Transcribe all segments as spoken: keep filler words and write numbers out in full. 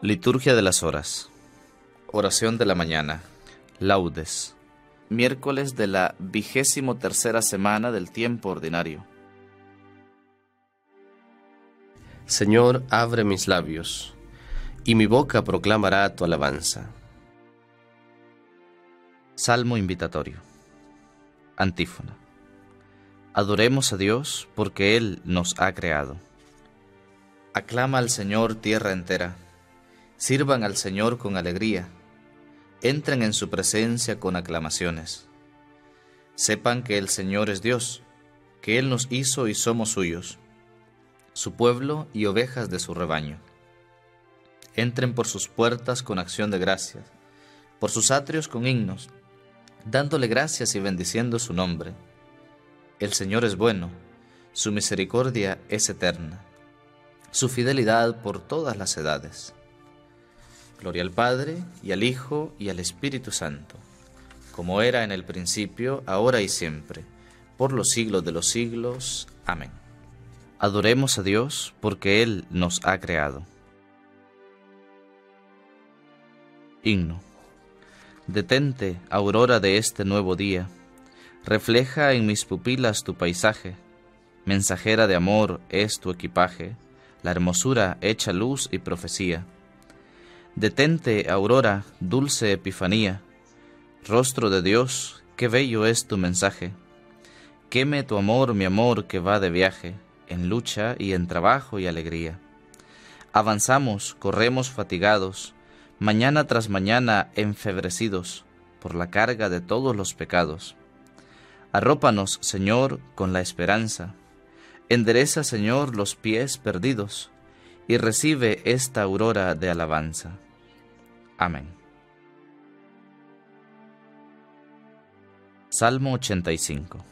Liturgia de las Horas. Oración de la mañana. Laudes. Miércoles de la vigésimo tercera semana del tiempo ordinario. Señor, abre mis labios, y mi boca proclamará tu alabanza. Salmo invitatorio. Antífona. Adoremos a Dios porque Él nos ha creado. Aclama al Señor tierra entera. Sirvan al Señor con alegría. Entren en su presencia con aclamaciones. Sepan que el Señor es Dios, que Él nos hizo y somos suyos, su pueblo y ovejas de su rebaño. Entren por sus puertas con acción de gracias, por sus atrios con himnos, dándole gracias y bendiciendo su nombre. El Señor es bueno, su misericordia es eterna, su fidelidad por todas las edades. Gloria al Padre, y al Hijo, y al Espíritu Santo, como era en el principio, ahora y siempre, por los siglos de los siglos. Amén. Adoremos a Dios porque Él nos ha creado. Himno. Detente, aurora de este nuevo día, refleja en mis pupilas tu paisaje, mensajera de amor es tu equipaje, la hermosura hecha luz y profecía. Detente, aurora, dulce epifanía, rostro de Dios, qué bello es tu mensaje. Queme tu amor, mi amor, que va de viaje, en lucha y en trabajo y alegría. Avanzamos, corremos fatigados, mañana tras mañana enfebrecidos, por la carga de todos los pecados. Arrópanos, Señor, con la esperanza. Endereza, Señor, los pies perdidos, y recibe esta aurora de alabanza. Amén. Salmo ochenta y cinco.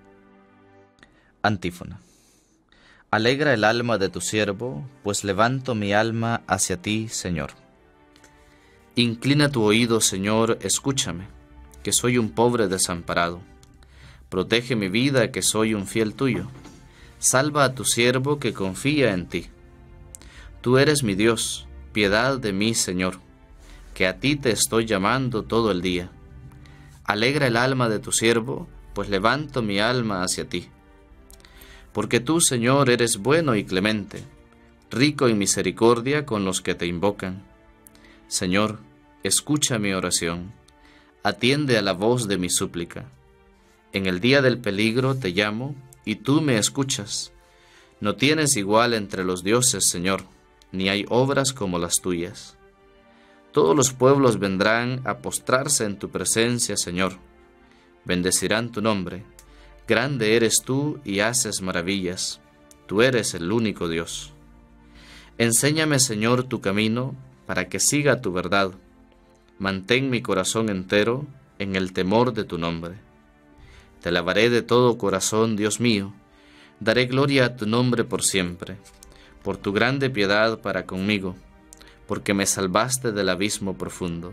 Antífona. Alegra el alma de tu siervo, pues levanto mi alma hacia ti, Señor. Inclina tu oído, Señor, escúchame, que soy un pobre desamparado. Protege mi vida, que soy un fiel tuyo. Salva a tu siervo que confía en ti. Tú eres mi Dios, piedad de mí, Señor, que a ti te estoy llamando todo el día. Alegra el alma de tu siervo, pues levanto mi alma hacia ti. Porque tú, Señor, eres bueno y clemente, rico en misericordia con los que te invocan. Señor, escucha mi oración, atiende a la voz de mi súplica. En el día del peligro te llamo, y tú me escuchas. No tienes igual entre los dioses, Señor, ni hay obras como las tuyas. Todos los pueblos vendrán a postrarse en tu presencia, Señor. Bendecirán tu nombre. Grande eres tú y haces maravillas. Tú eres el único Dios. Enséñame, Señor, tu camino, para que siga tu verdad. Mantén mi corazón entero en el temor de tu nombre. Te alabaré de todo corazón, Dios mío. Daré gloria a tu nombre por siempre, por tu grande piedad para conmigo, porque me salvaste del abismo profundo.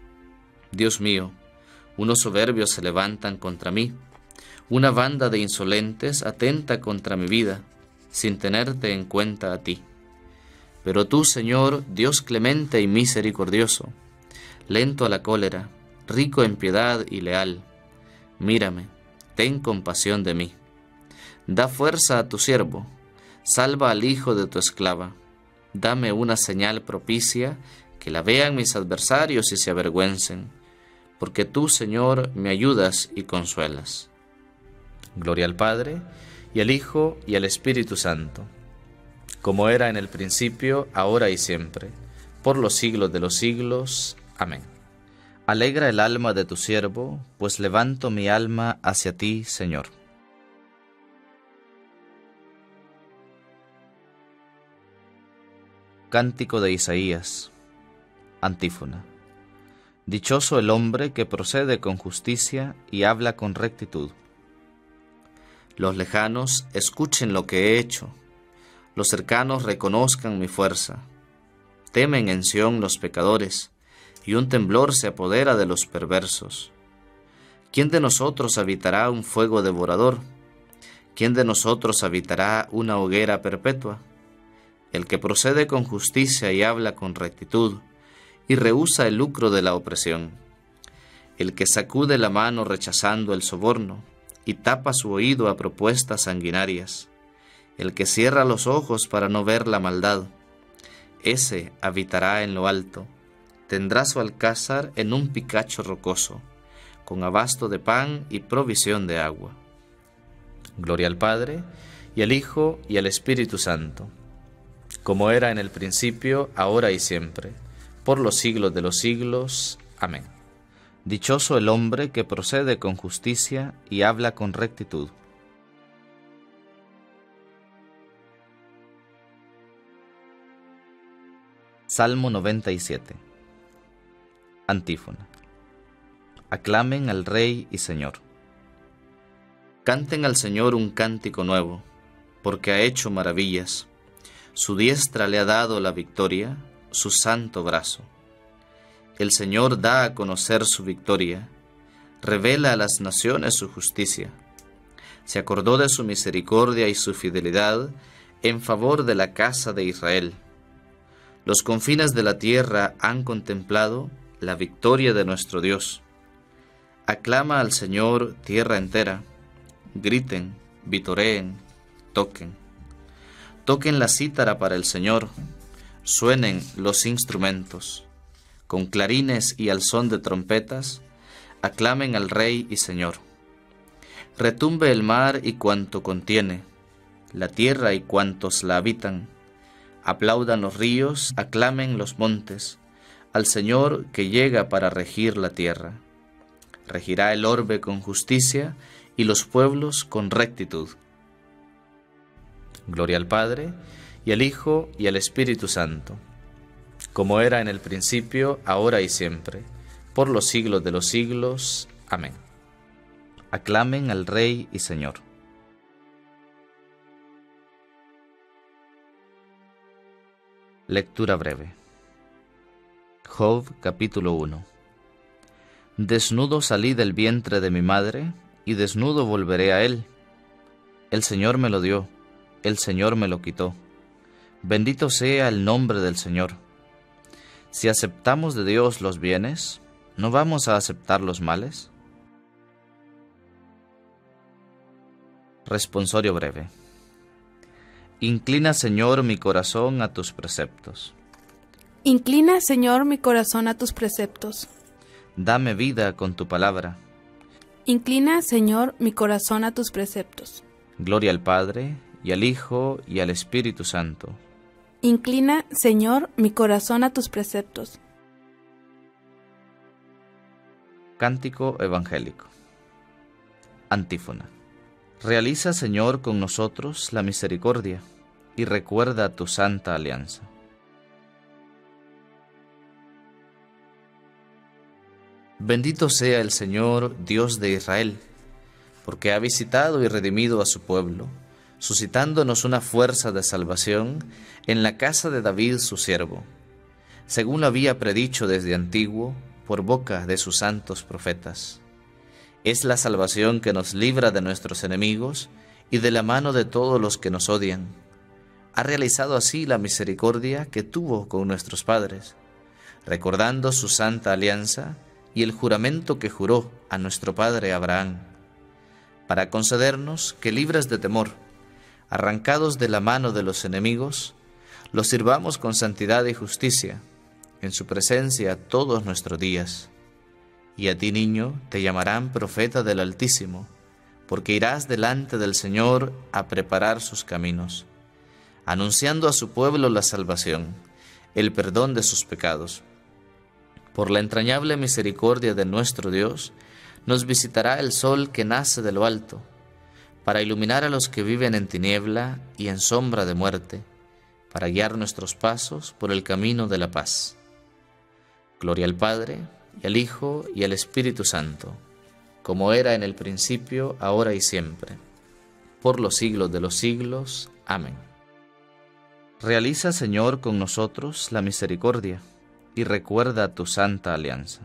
Dios mío, unos soberbios se levantan contra mí, una banda de insolentes atenta contra mi vida, sin tenerte en cuenta a ti. Pero tú, Señor, Dios clemente y misericordioso, lento a la cólera, rico en piedad y leal, mírame, ten compasión de mí. Da fuerza a tu siervo, salva al hijo de tu esclava. Dame una señal propicia, que la vean mis adversarios y se avergüencen, porque tú, Señor, me ayudas y consuelas. Gloria al Padre, y al Hijo, y al Espíritu Santo, como era en el principio, ahora y siempre, por los siglos de los siglos. Amén. Alegra el alma de tu siervo, pues levanto mi alma hacia ti, Señor. Cántico de Isaías. Antífona. Dichoso el hombre que procede con justicia y habla con rectitud. Los lejanos escuchen lo que he hecho, los cercanos reconozcan mi fuerza. Temen en Sión los pecadores, y un temblor se apodera de los perversos. ¿Quién de nosotros habitará un fuego devorador? ¿Quién de nosotros habitará una hoguera perpetua? el que procede con justicia y habla con rectitud, y rehúsa el lucro de la opresión, el que sacude la mano rechazando el soborno, y tapa su oído a propuestas sanguinarias, el que cierra los ojos para no ver la maldad, ese habitará en lo alto, tendrá su alcázar en un picacho rocoso, con abasto de pan y provisión de agua. Gloria al Padre, y al Hijo, y al Espíritu Santo, como era en el principio, ahora y siempre, por los siglos de los siglos. Amén. Dichoso el hombre que procede con justicia y habla con rectitud. Salmo noventa y siete. Antífona. Aclamen al Rey y Señor. Canten al Señor un cántico nuevo, porque ha hecho maravillas. Su diestra le ha dado la victoria, su santo brazo. El Señor da a conocer su victoria, revela a las naciones su justicia. Se acordó de su misericordia y su fidelidad en favor de la casa de Israel. Los confines de la tierra han contemplado la victoria de nuestro Dios. Aclama al Señor tierra entera, griten, vitoreen, toquen. Toquen la cítara para el Señor, suenen los instrumentos. Con clarines y al son de trompetas, aclamen al Rey y Señor. Retumbe el mar y cuanto contiene, la tierra y cuantos la habitan. Aplaudan los ríos, aclamen los montes, al Señor que llega para regir la tierra. Regirá el orbe con justicia y los pueblos con rectitud. Gloria al Padre, y al Hijo, y al Espíritu Santo, como era en el principio, ahora y siempre, por los siglos de los siglos. Amén. Aclamen al Rey y Señor. Lectura breve. Job, capítulo uno. Desnudo salí del vientre de mi madre, y desnudo volveré a él. El Señor me lo dio, el Señor me lo quitó. Bendito sea el nombre del Señor. Si aceptamos de Dios los bienes, ¿no vamos a aceptar los males? Responsorio breve. Inclina, Señor, mi corazón a tus preceptos. Inclina, Señor, mi corazón a tus preceptos. Dame vida con tu palabra. Inclina, Señor, mi corazón a tus preceptos. Gloria al Padre, y al Hijo, y al Espíritu Santo. Inclina, Señor, mi corazón a tus preceptos. Cántico evangélico. Antífona. Realiza, Señor, con nosotros la misericordia, y recuerda tu santa alianza. Bendito sea el Señor, Dios de Israel, porque ha visitado y redimido a su pueblo, suscitándonos una fuerza de salvación en la casa de David su siervo, según lo había predicho desde antiguo por boca de sus santos profetas. Es la salvación que nos libra de nuestros enemigos y de la mano de todos los que nos odian. Ha realizado así la misericordia que tuvo con nuestros padres, recordando su santa alianza y el juramento que juró a nuestro padre Abraham, para concedernos que, libres de temor, arrancados de la mano de los enemigos, los sirvamos con santidad y justicia, en su presencia todos nuestros días. Y a ti, niño, te llamarán profeta del Altísimo, porque irás delante del Señor a preparar sus caminos, anunciando a su pueblo la salvación, el perdón de sus pecados. Por la entrañable misericordia de nuestro Dios, nos visitará el sol que nace de lo alto, para iluminar a los que viven en tiniebla y en sombra de muerte, para guiar nuestros pasos por el camino de la paz. Gloria al Padre, y al Hijo, y al Espíritu Santo, como era en el principio, ahora y siempre, por los siglos de los siglos. Amén. Realiza, Señor, con nosotros la misericordia, y recuerda tu santa alianza.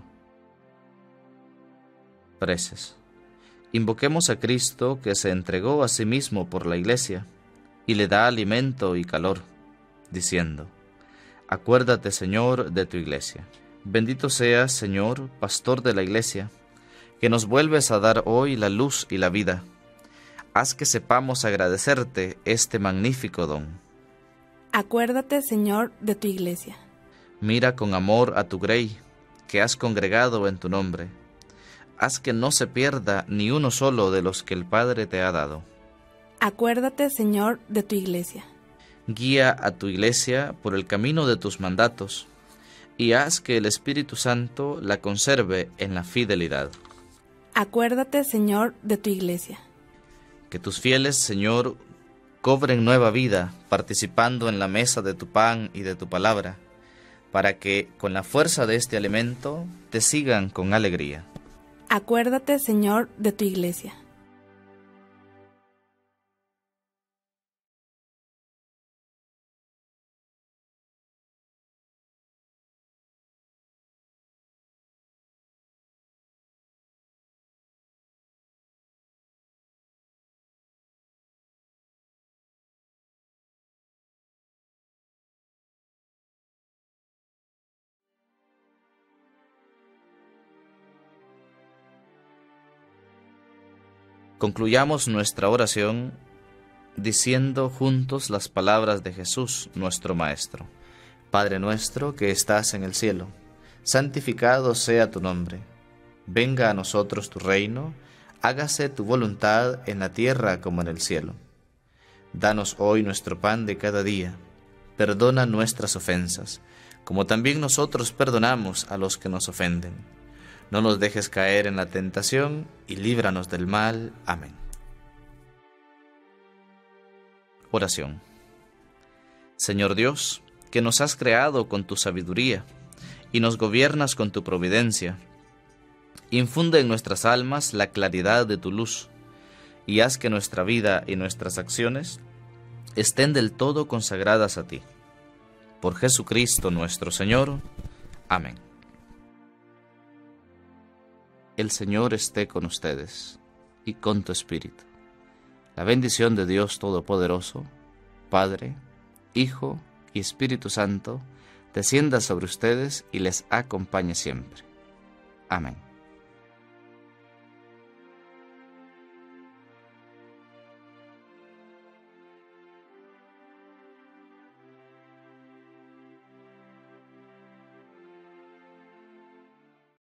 Preces. Invoquemos a Cristo, que se entregó a sí mismo por la Iglesia, y le da alimento y calor. diciendo: Acuérdate, Señor, de tu iglesia. Bendito seas, Señor, pastor de la iglesia, que nos vuelves a dar hoy la luz y la vida. Haz que sepamos agradecerte este magnífico don. Acuérdate, Señor, de tu iglesia. Mira con amor a tu grey, que has congregado en tu nombre. Haz que no se pierda ni uno solo de los que el Padre te ha dado. Acuérdate, Señor, de tu iglesia. Guía a tu iglesia por el camino de tus mandatos, y haz que el Espíritu Santo la conserve en la fidelidad. Acuérdate, Señor, de tu iglesia. Que tus fieles, Señor, cobren nueva vida, participando en la mesa de tu pan y de tu palabra, para que, con la fuerza de este alimento, te sigan con alegría. Acuérdate, Señor, de tu iglesia. Concluyamos nuestra oración diciendo juntos las palabras de Jesús, nuestro Maestro. Padre nuestro que estás en el cielo, santificado sea tu nombre. Venga a nosotros tu reino, hágase tu voluntad en la tierra como en el cielo. Danos hoy nuestro pan de cada día. Perdona nuestras ofensas, como también nosotros perdonamos a los que nos ofenden. No nos dejes caer en la tentación y líbranos del mal. Amén. Oración. Señor Dios, que nos has creado con tu sabiduría y nos gobiernas con tu providencia, infunde en nuestras almas la claridad de tu luz y haz que nuestra vida y nuestras acciones estén del todo consagradas a ti. Por Jesucristo nuestro Señor. Amén. El Señor esté con ustedes y con tu espíritu. La bendición de Dios Todopoderoso, Padre, Hijo y Espíritu Santo, descienda sobre ustedes y les acompañe siempre. Amén.